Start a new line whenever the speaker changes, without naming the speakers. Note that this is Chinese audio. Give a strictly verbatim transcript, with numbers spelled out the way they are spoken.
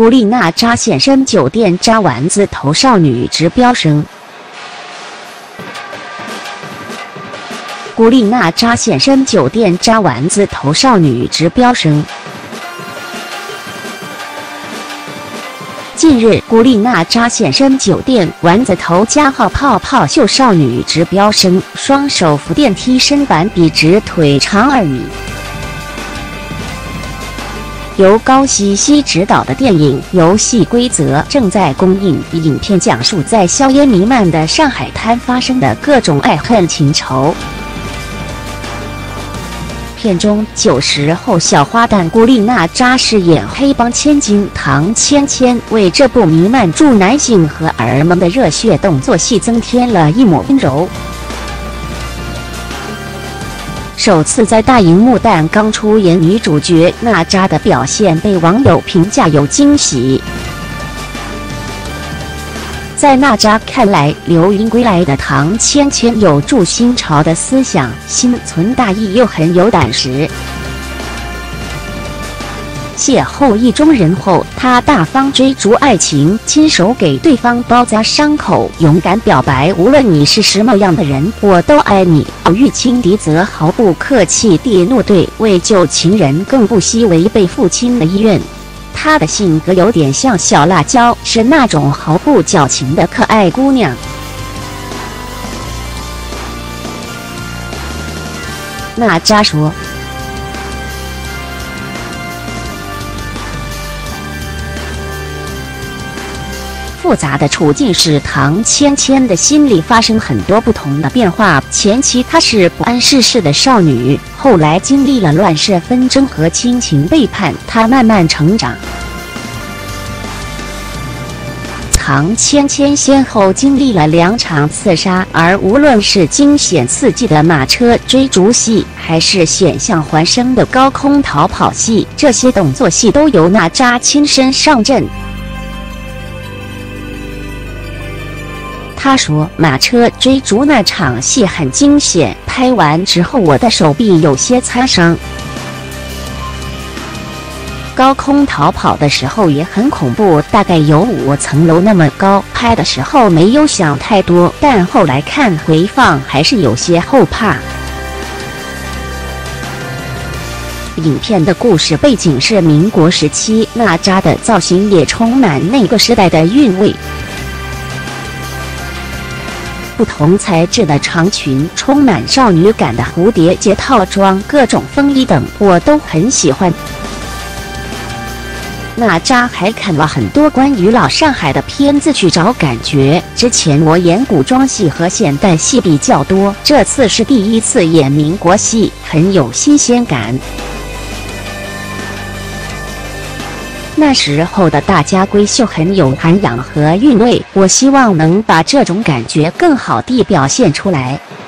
古力娜扎现身酒店扎丸子头少女直飙升。古力娜扎现身酒店扎丸子头少女直飙升。近日，古力娜扎现身酒店丸子头加号泡泡秀少女直飙升，双手扶电梯，身板笔直，腿长二米。由高希希执导的电影《游戏规则》正在公映。影片讲述在硝烟弥漫的上海滩发生的各种爱恨情仇。片中九十后小花旦古力娜扎饰演黑帮千金唐芊芊，为这部弥漫住男性荷尔蒙的热血动作戏增添了一抹温柔。首次在大荧幕担纲出演女主角娜扎的表现被网友评价有惊喜。在娜扎看来，流云归来的唐芊芊有助新潮的思想，心存大义又很有胆识。邂逅意中人后，她大方追逐爱情，亲手给对方包扎伤口，勇敢表白，无论你是什么样的人，我都爱你。遇轻敌则毫不客气地怒对，为救情人更不惜违背父亲的意愿。她的性格有点像小辣椒，是那种毫不矫情的可爱姑娘。娜扎说。复杂的处境使唐芊芊的心里发生很多不同的变化。前期她是不谙世事的少女，后来经历了乱世纷争和亲情背叛，她慢慢成长。唐芊芊先后经历了两场刺杀，而无论是惊险刺激的马车追逐戏，还是险象环生的高空逃跑戏，这些动作戏都由娜扎亲身上阵。他说，马车追逐那场戏很惊险，拍完之后我的手臂有些擦伤。高空逃跑的时候也很恐怖，大概有五层楼那么高，拍的时候没有想太多，但后来看回放还是有些后怕。影片的故事背景是民国时期，娜扎的造型也充满那个时代的韵味。不同材质的长裙，充满少女感的蝴蝶结套装，各种风衣等，我都很喜欢。娜扎还看了很多关于老上海的片子去找感觉。之前我演古装戏和现代戏比较多，这次是第一次演民国戏，很有新鲜感。那时候的大家闺秀很有涵养和韵味，我希望能把这种感觉更好地表现出来。